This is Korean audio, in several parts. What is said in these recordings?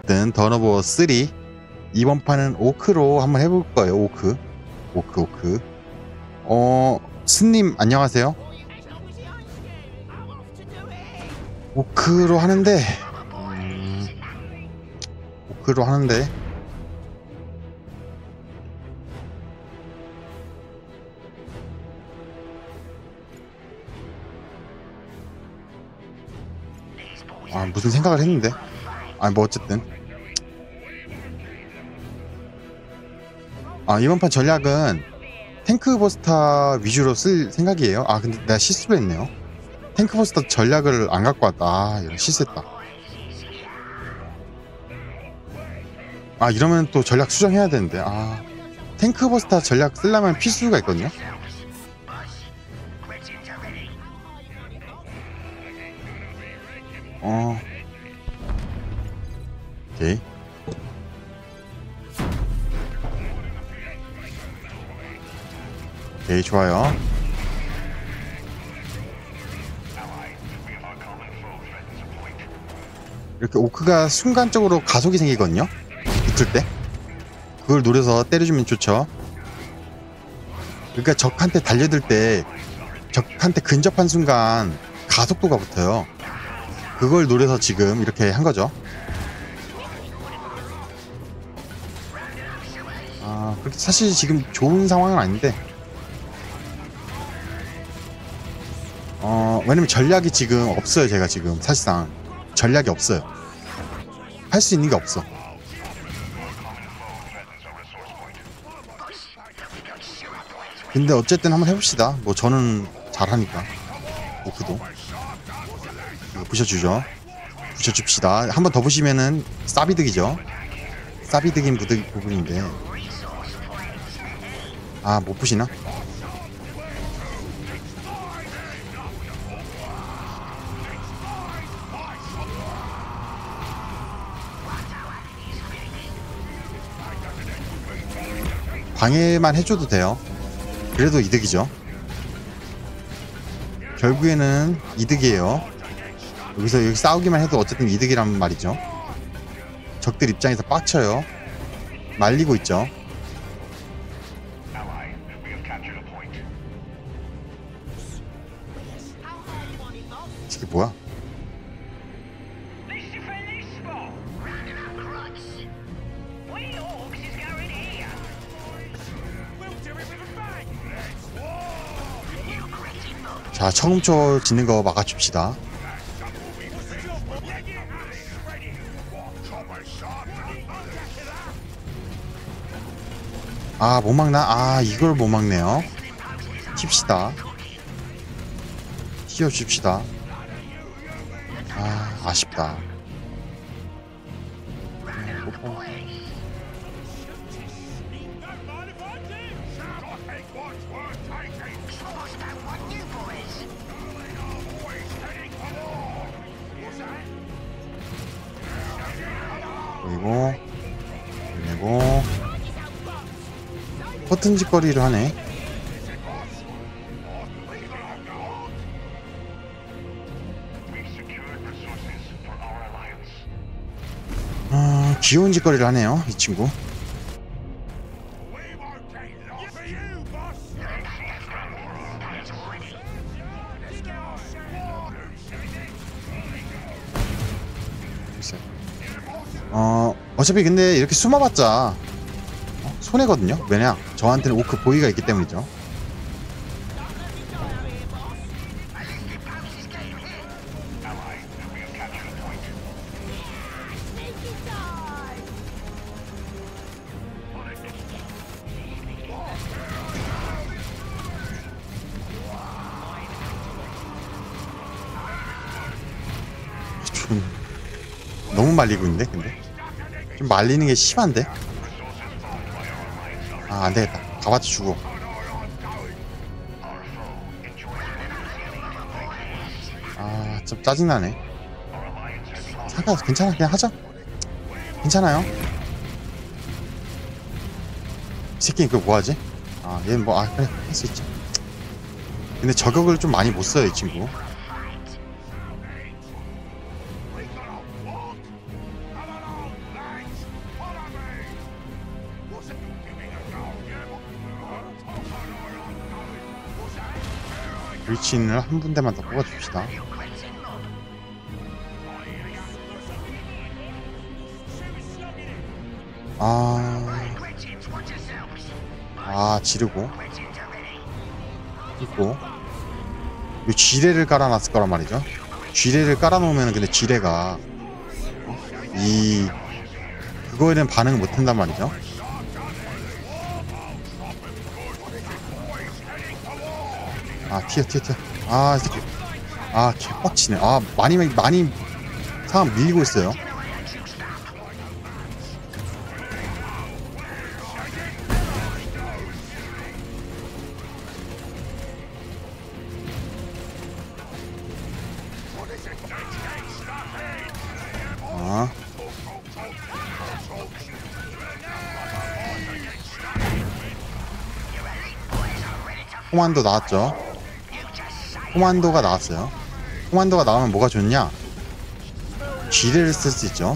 어쨌든 던오버 3 이번 판은 오크로 한번 해볼 거예요. 오크. 스님 안녕하세요. 오크로 하는데 무슨 생각을 했는데 뭐 어쨌든 이번 판 전략은 탱크 버스터 위주로 쓸 생각이에요. 근데 내가 실수를 했네요. 탱크 버스터 전략을 안 갖고 왔다. 이거 실수했다. 이러면 또 전략 수정해야 되는데. 탱크 버스터 전략 쓰려면 필수가 있거든요. 오케이, 좋아요. 이렇게 오크가 순간적으로 가속이 생기거든요. 붙을 때 그걸 노려서 때려주면 좋죠. 그러니까 적한테 달려들 때 적한테 근접한 순간 가속도가 붙어요. 그걸 노려서 지금 이렇게 한 거죠. 그렇게 사실 지금 좋은 상황은 아닌데 왜냐면 전략이 지금 없어요. 제가 지금 사실상 전략이 없어요. 할 수 있는 게 없어. 근데 어쨌든 한번 해봅시다. 뭐 저는 잘하니까. 오크도 부셔주죠. 부셔줍시다. 한 번 더 부시면은 싸비득이죠. 싸비득인 부분인데 못 부시나? 방해만 해줘도 돼요. 그래도 이득이죠. 결국에는 이득이에요. 여기 싸우기만 해도 어쨌든 이득이란 말이죠. 적들 입장에서 빡쳐요. 말리고 있죠. 이게 뭐야? 자, 청음초 짓는 거 막아줍시다. 못 막나? 이걸 못 막네요. 튑시다. 튑줍시다. 아쉽다. 그리고 버튼 짓거리를 하네. 귀여운 짓거리를 하네요, 이 친구. 어차피 근데 이렇게 숨어봤자 손해거든요. 왜냐? 저한테는 오크 보이가 있기 때문이죠. 너무 말리고 있는데 근데 좀 말리는 게 심한데. 안되겠다. 가봤자 죽어. 좀 짜증나네. 상관없어. 괜찮아. 그냥 하자. 괜찮아요. 이 새끼는 그거 뭐하지? 얘는 뭐 그래 할 수 있지. 근데 저격을 좀 많이 못 써요 이 친구. 불친을 한 군데만 더 뽑아줍시다. 지르고 있고, 이 쥐레를 깔아놨을 거란 말이죠. 쥐레를 깔아놓으면 근데 쥐레가 그거에는 반응을 못한단 말이죠. 튀어. 이 새끼. 개빡치네. 많이 상황 밀리고 있어요. 코만도 나왔죠. 코만도가 나왔어요. 코만도가 나오면 뭐가 좋냐? 쥐레를 쓸 수 있죠.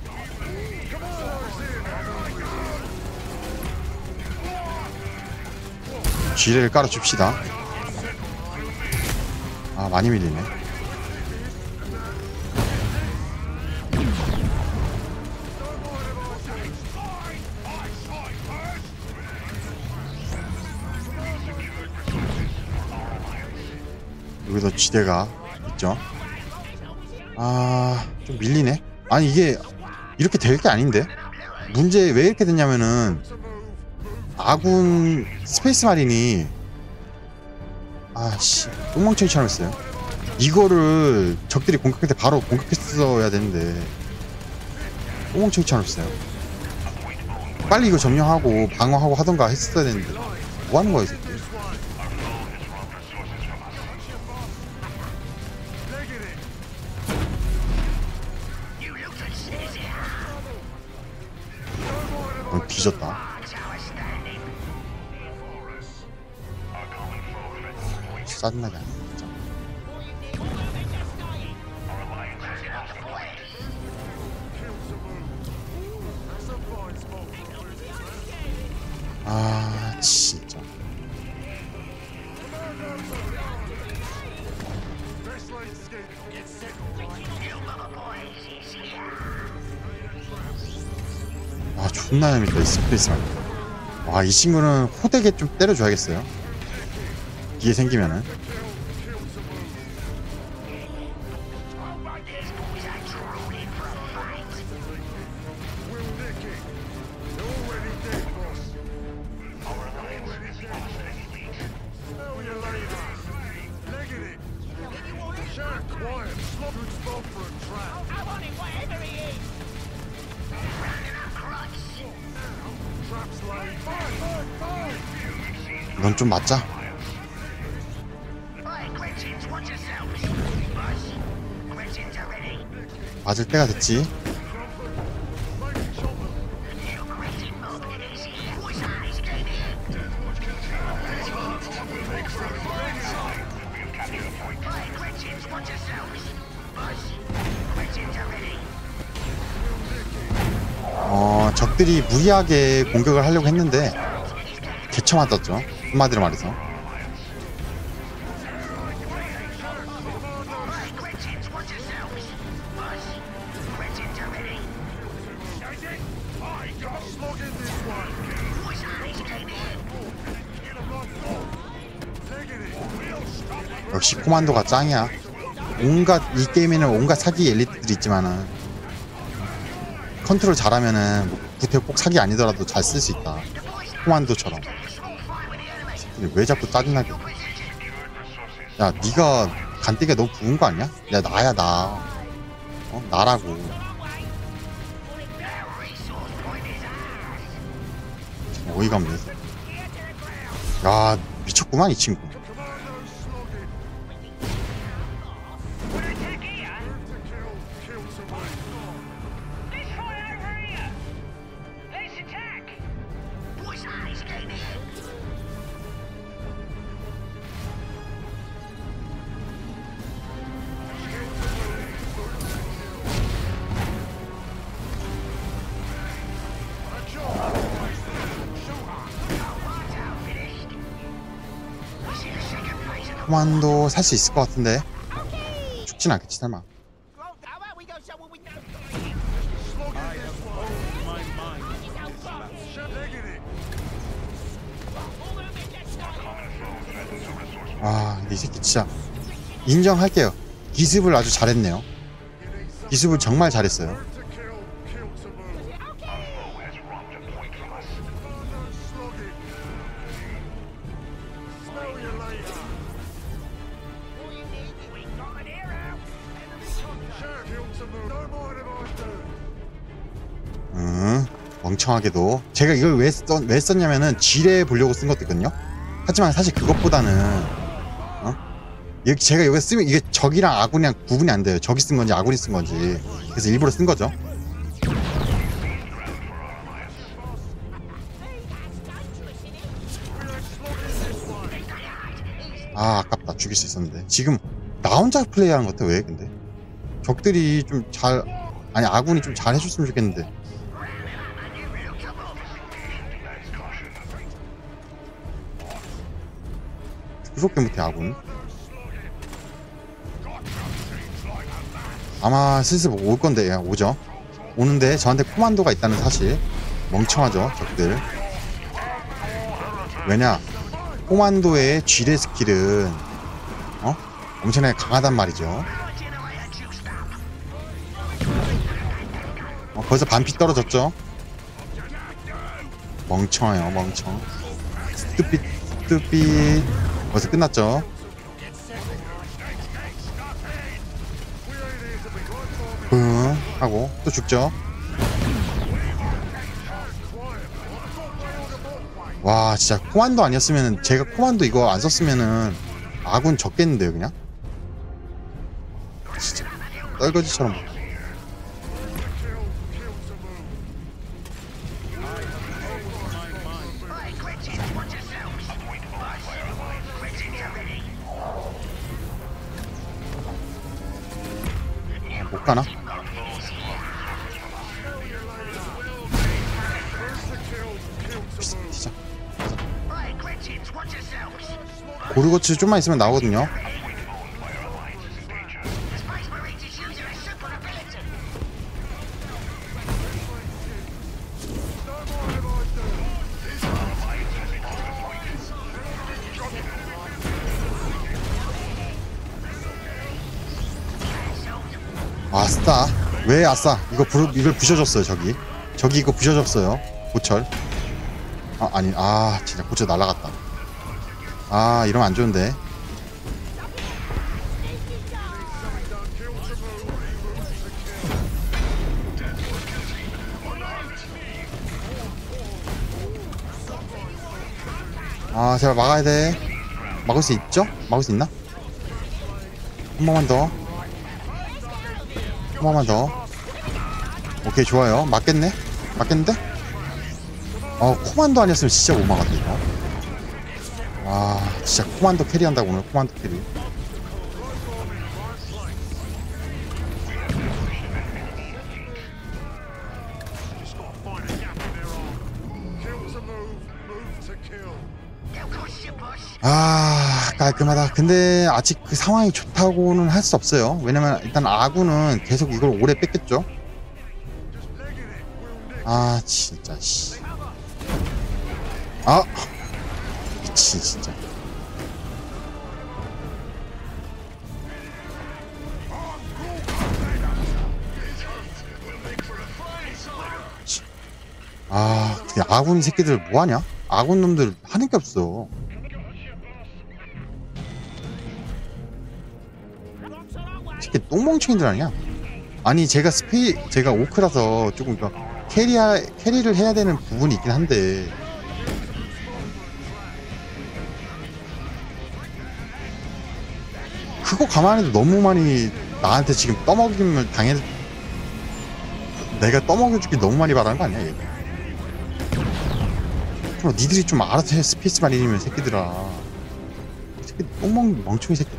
쥐레를 깔아줍시다. 많이 밀리네. 여기서 지대가 있죠. 좀 밀리네. 이게 이렇게 될 게 아닌데. 문제 왜 이렇게 됐냐면은 아군 스페이스 마린이 똥멍청이처럼 했어요. 이거를 적들이 공격할 때 바로 공격했어야 되는데 똥멍청이처럼 했어요. 빨리 이거 점령하고 방어하고 하던가 했어야 되는데 뭐 하는 거야 이 새끼. 뒤졌다. 짜증나게 하네 진짜. 진짜. 존나 재밌다 이 스페이스만. 이 친구는 호되게 좀 때려줘야겠어요. 뒤에 생기면은. 넌 좀 맞자. 맞을 때가 됐지. 적들이 무리하게 공격을 하려고 했는데 개쳐 맞았죠. 한마디로 말해서. 역시 코만도가 짱이야. 이 게임에는 온갖 사기 엘리트들이 있지만은 컨트롤 잘하면은 구태 꼭 사기 아니더라도 잘 쓸 수 있다. 코만도처럼. 왜 자꾸 짜증나게. 야, 니가 간대기가 너무 부은 거 아니야? 야, 나야 나. 나라고. 어이가 없네. 야, 미쳤구만 이 친구. 코만도 살 수 있을 것 같은데. 죽진 않겠지 설마. 아, 근데 이 새끼 진짜 인정할게요. 기습을 아주 잘했네요. 기습을 정말 잘했어요. 멍청하게도 제가 이걸 왜 썼냐면은 지뢰 보려고 쓴 것거든요. 하지만 사실 그것보다는 제가 여기 쓰면 이게 적이랑 아군이랑 구분이 안 돼요. 적이 쓴 건지 아군이 쓴 건지. 그래서 일부러 쓴 거죠. 아, 아깝다. 죽일 수 있었는데. 지금 나 혼자 플레이하는 것 같아. 왜 근데 적들이 좀 잘, 아니 아군이 좀 잘 해줬으면 좋겠는데. 그렇게 못해 아군. 아마 슬슬 올 건데. 오죠. 오는데 저한테 코만도가 있다는 사실. 멍청하죠 적들. 왜냐, 코만도의 지뢰 스킬은 엄청나게 강하단 말이죠. 벌써 반피 떨어졌죠. 멍청해요 멍청. 스투핏. 벌써 끝났죠. 하고 또 죽죠. 와, 진짜 코만도 아니었으면, 제가 코만도 이거 안 썼으면은 아군 적겠는데요 그냥. 진짜 떨거지처럼. 못 가나? 진짜. 고르고치 좀만 있으면 나오거든요. 아싸. 왜 아싸? 이걸 부셔줬어요. 저기 이거 부셔줬어요. 고철. 아니, 진짜 고철 날라갔다. 이러면 안 좋은데. 제발 막아야 돼. 막을 수 있죠? 막을 수 있나? 한 번만 더. 한 번만 더. 오케이, 좋아요. 맞겠네? 맞겠는데? 코만도 아니었으면 진짜 못 막았다 이거. 진짜 코만도 캐리한다고. 오늘 코만도 캐리. 깔끔하다. 근데 아직 그 상황이 좋다고는 할 수 없어요. 왜냐면 일단 아군은 계속 이걸 오래 뺏겼죠. 진짜 씨. 미친 진짜. 근데 아군 새끼들 뭐하냐? 아군 놈들 하는 게 없어. 새끼 똥멍청이들 아니야? 아니, 제가 오크라서 조금 이거 캐리를 해야 되는 부분이 있긴 한데, 그거 감안해도 너무 많이 나한테 지금 떠먹임을 내가 떠먹여주기 너무 많이 바라는 거 아니야 얘? 좀 니들이 좀 알아서 해. 스페이스 마린이면 새끼들아. 새끼 똥멍 멍청이 새끼.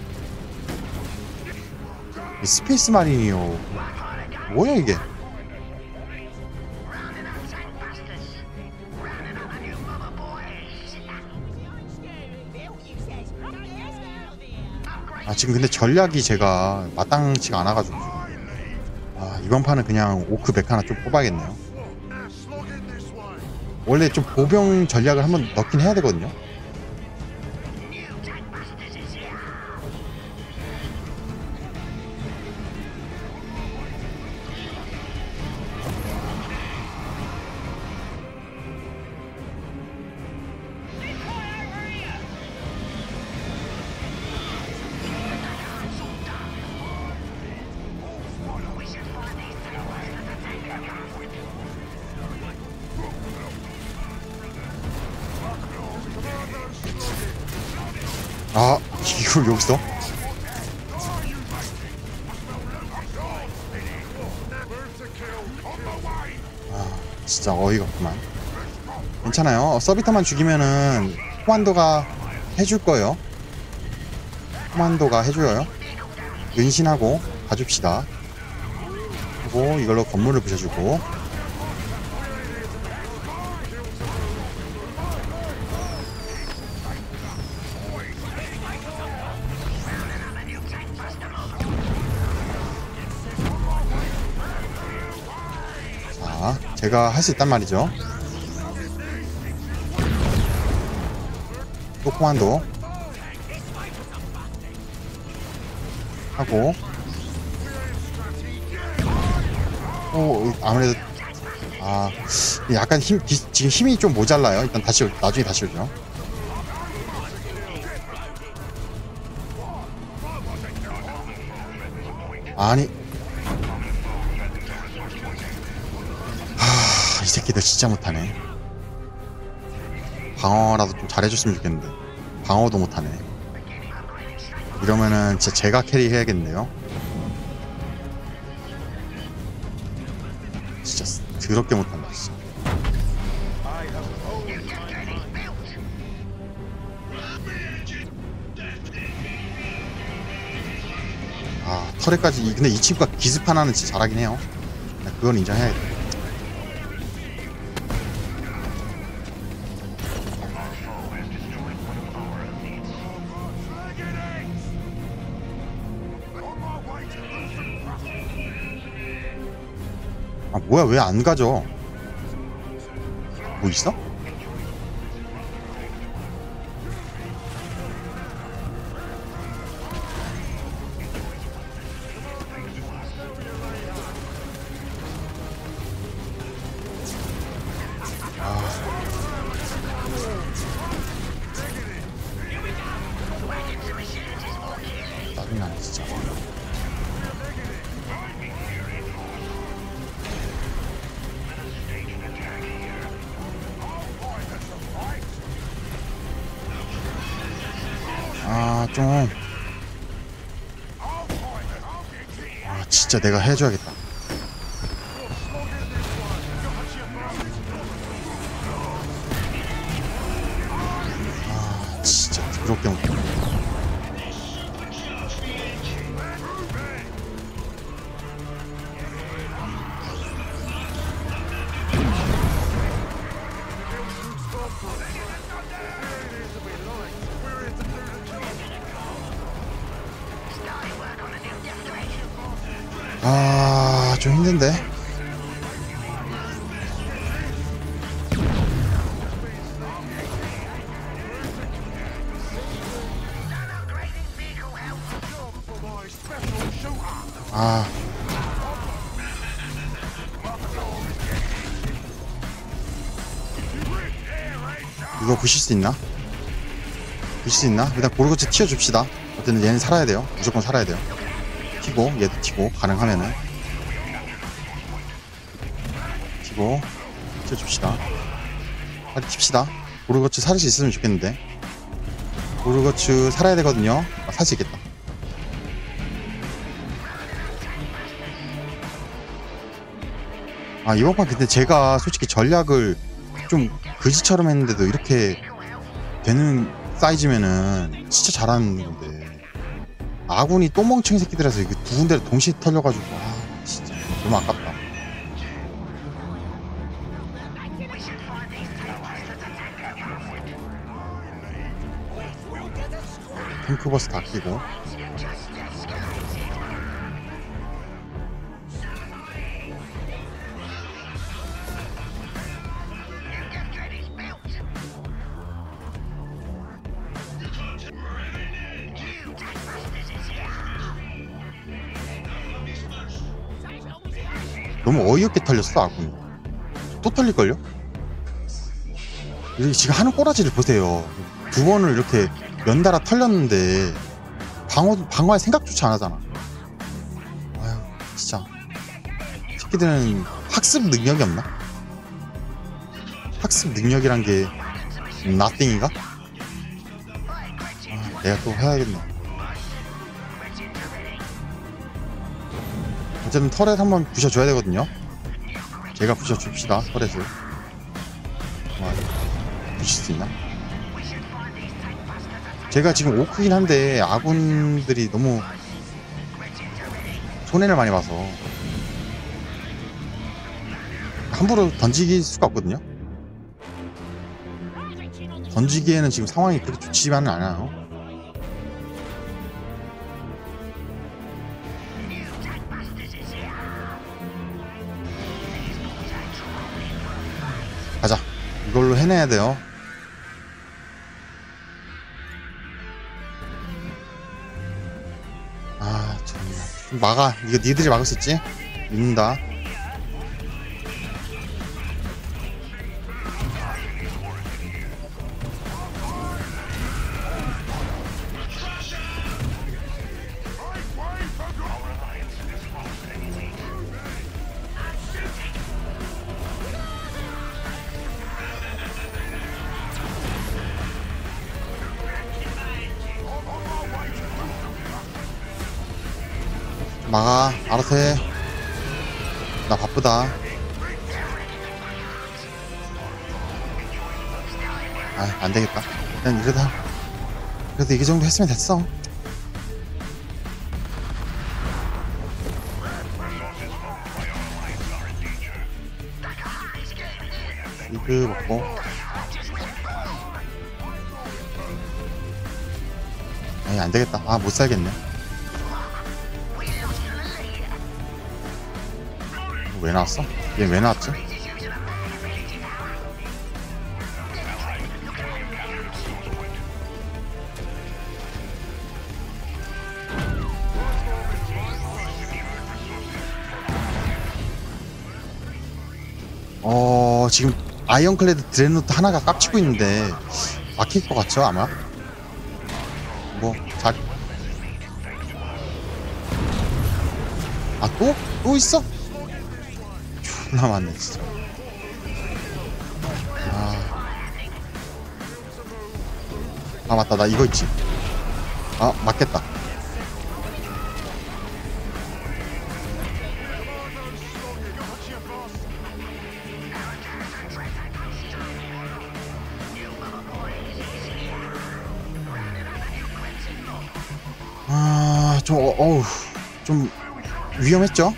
스페이스 마린이요. 뭐야 이게? 아 지금 근데 전략이 제가 마땅치가 않아가지고 아 이번 판은 그냥 오크 백 하나 좀 뽑아야겠네요. 원래 좀 보병 전략을 한번 넣긴 해야 되거든요. 아 이걸 여기서? 아 진짜 어이가 없구만. 괜찮아요. 서비터만 죽이면은 코만도가 해줄 거예요. 코만도가 해줘요. 은신하고 가줍시다. 하고 이걸로 건물을 부셔주고. 자, 제가 할 수 있단 말이죠. 또 코만도 하고. 아무래도 아 약간 지금 힘이 좀 모자라요. 일단 다시 나중에 다시 오죠. 아니 이 새끼들 진짜 못하네. 방어라도 좀 잘해줬으면 좋겠는데 방어도 못하네. 이러면은 진짜 제가 캐리 해야겠네요. 진짜 더럽게 못한다 진짜. 아 터렛까지. 근데 이 친구가 기습 하나는 진짜 잘하긴 해요. 그건 인정해야겠다. 아 뭐야 왜 안 가져? 뭐 있어? 짜증나네 진짜. 좀. 진짜 내가 해줘야겠다. 진짜 더럽게 못해. 좀 힘든데. 이거 부실 수 있나? 부실 수 있나? 일단 고르고치 튀어줍시다. 어쨌든 얘는 살아야 돼요. 무조건 살아야 돼요. 튀고 얘도 튀고 가능하면은 튀고 튀어줍시다. 빨리 튑시다. 고르고치 살을 수 있으면 좋겠는데. 고르고치 살아야 되거든요. 살 수 있겠다. 이번 판 근데 제가 솔직히 전략을 좀 그지처럼 했는데도 이렇게 되는 사이즈면은 진짜 잘하는 건데, 아군이 또 멍청이 새끼들에서 이거 두 군데를 동시에 털려가지고 진짜 너무 아깝다. 탱크 버스 다 끼고. 너무 어이없게 털렸어 아군이. 또 털릴걸요? 이렇게 지금 하는 꼬라지를 보세요. 두 번을 이렇게 연달아 털렸는데 방어할 생각조차 안 하잖아. 아휴 진짜 새끼들은 학습 능력이 없나? 학습 능력이란 게 nothing인가? 아, 내가 또 해야겠네. 어쨌든 터렛 한번 부셔줘야 되거든요. 제가 부셔줍시다 터렛을. 부실 수 있나? 제가 지금 오크긴 한데 아군들이 너무 손해를 많이 봐서 함부로 던지길 수가 없거든요. 던지기에는 지금 상황이 그렇게 좋지만은 않아요. 가자. 이걸로 해내야 돼요. 아 정말 좀 막아. 이거 니들이 막을 수 있지? 믿는다. 막아. 알아서 해. 나 바쁘다. 아 안되겠다. 그냥 이러다 그래도 이 정도 했으면 됐어. 이거 먹고. 아니 안되겠다. 아 못살겠네. 왜 나왔어? 얘 왜 나왔지? 지금 아이언클레드 드레노트 하나가 깝치고 있는데 막힐 것 같죠 아마? 뭐 잘... 아 또? 또 있어? 존나 많네 진짜. 아 맞다 나 이거 있지. 아 맞겠다. 좀 위험했죠?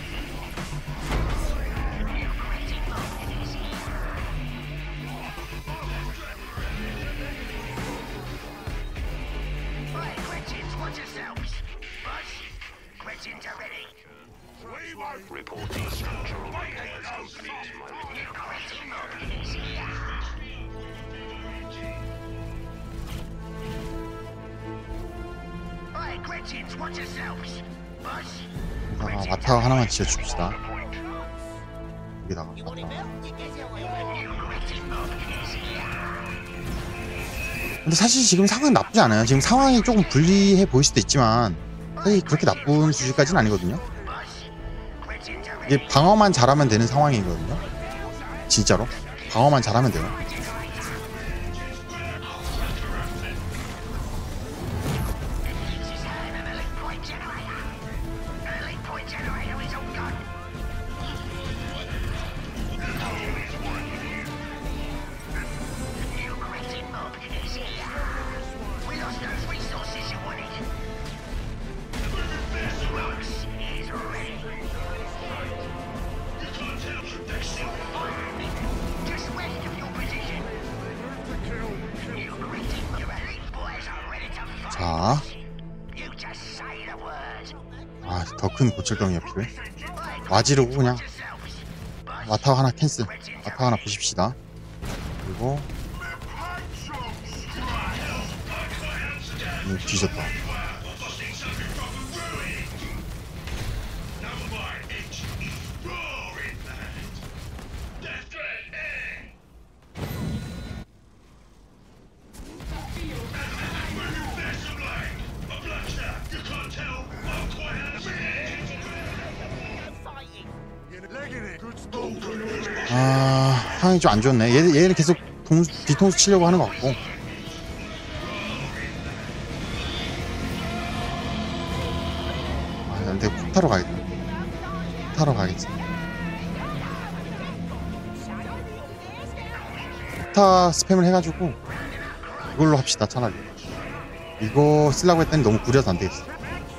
마타 하나만 지어줍시다. 여기다가 근데 사실 지금 상황은 나쁘지 않아요. 지금 상황이 조금 불리해 보일 수도 있지만 사실 그렇게 나쁜 수준까지는 아니거든요. 이게 방어만 잘하면 되는 상황이거든요. 진짜로 방어만 잘하면 돼요. 자 더 큰 고철병이야 필요해. 와지르고 그냥 와타와 하나 캔슬. 와타와 하나 부십시다. 그리고 뒤졌다. 상황이 좀 안 좋네. 얘는 계속 뒤통수 치려고 하는 것 같고. 내가 폭 타러 가야겠다. 폭 타러 가야겠지. 폭타 스팸을 해가지고 이걸로 합시다. 차라리 이거 쓰려고 했더니 너무 구려서 안 되겠어.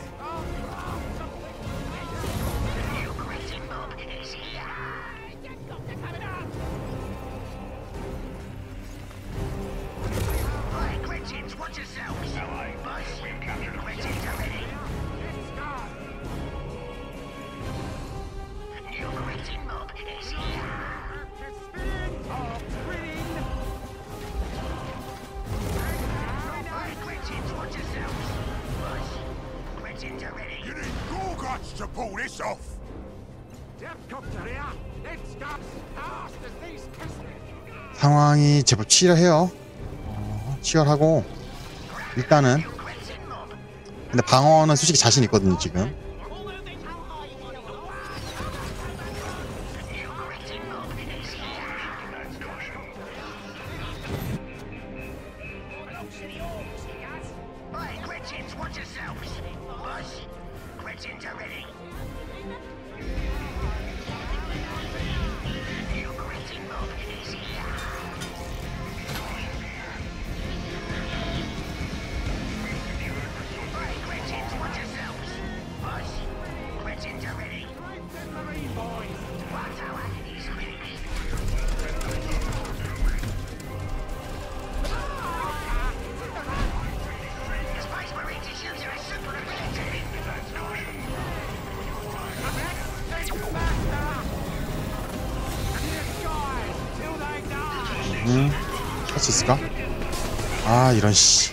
상황이 제법 치열해요. 치열하고 일단은 근데 방어는 솔직히 자신 있거든요 지금. 할 수 있을까? 아 이런 씨.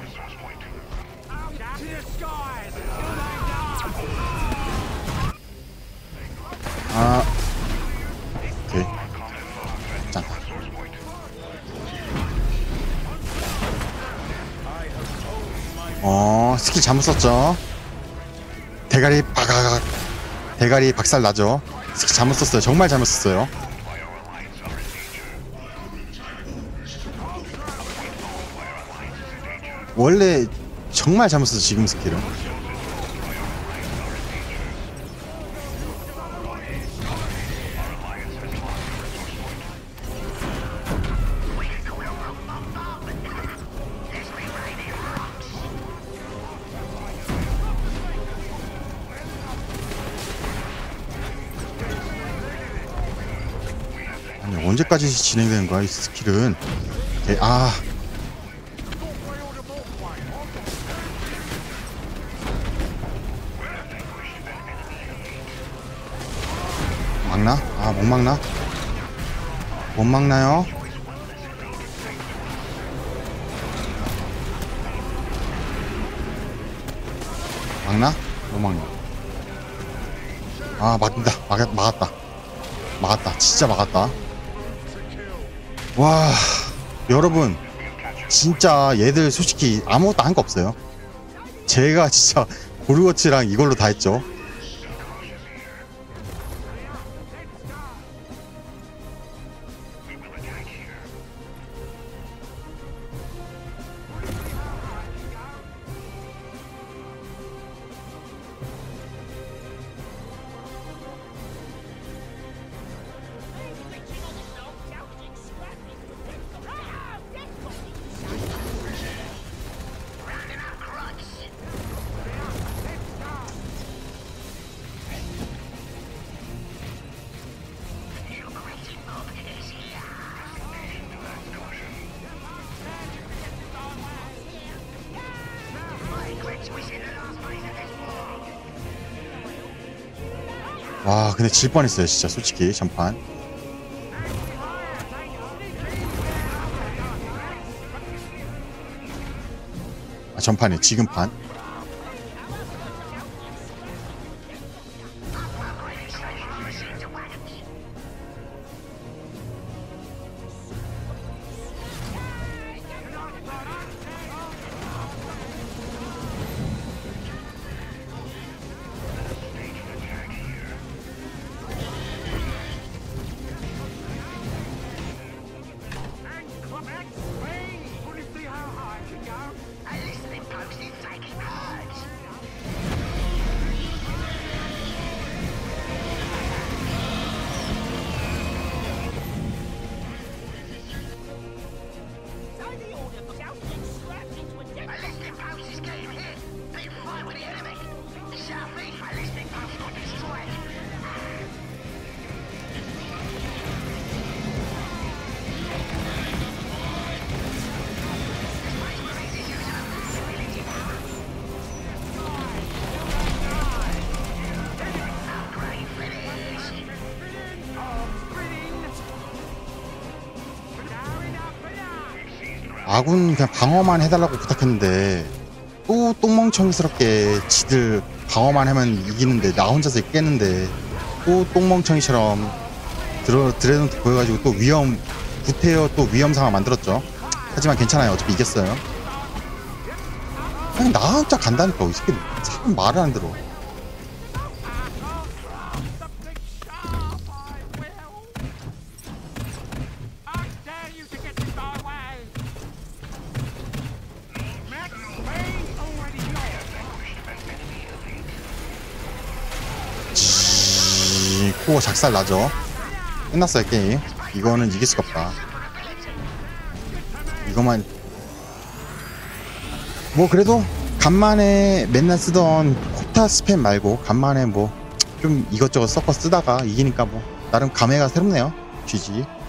오케이. 짠. 스킬 잘못 썼죠. 대가리 바가각. 대가리 박살 나죠. 스킬 잘못 썼어요. 정말 잘못 썼어요. 원래 정말 잘못 썼어 지금 스킬은. 아니 언제까지 진행되는 거야 이 스킬은. 막나? 못 막나? 못 막나요? 막나? 못 막나? 막는다. 막았다. 진짜 막았다. 와, 여러분, 진짜 얘들 솔직히 아무것도 한 거 없어요. 제가 진짜 고르워치랑 이걸로 다 했죠. 와 근데 질 뻔했어요 진짜 솔직히 전판. 아 전판에 지금 판. 아군 그냥 방어만 해달라고 부탁했는데 또 똥멍청이스럽게 지들 방어만 하면 이기는데 나 혼자서 이기겠는데 또 똥멍청이처럼 드레논트 보여가지고 또 위험 구태여 또 위험 상황 만들었죠. 하지만 괜찮아요. 어차피 이겼어요. 그냥 나 혼자 간다니까 이 새끼 참 말을 안 들어. 코어 작살 나죠. 끝났어요 게임. 이거는 이길 수가 없다. 이거만 뭐 그래도 간만에 맨날 쓰던 코타 스팸 말고 간만에 뭐 좀 이것저것 섞어 쓰다가 이기니까 뭐 나름 감회가 새롭네요. GG.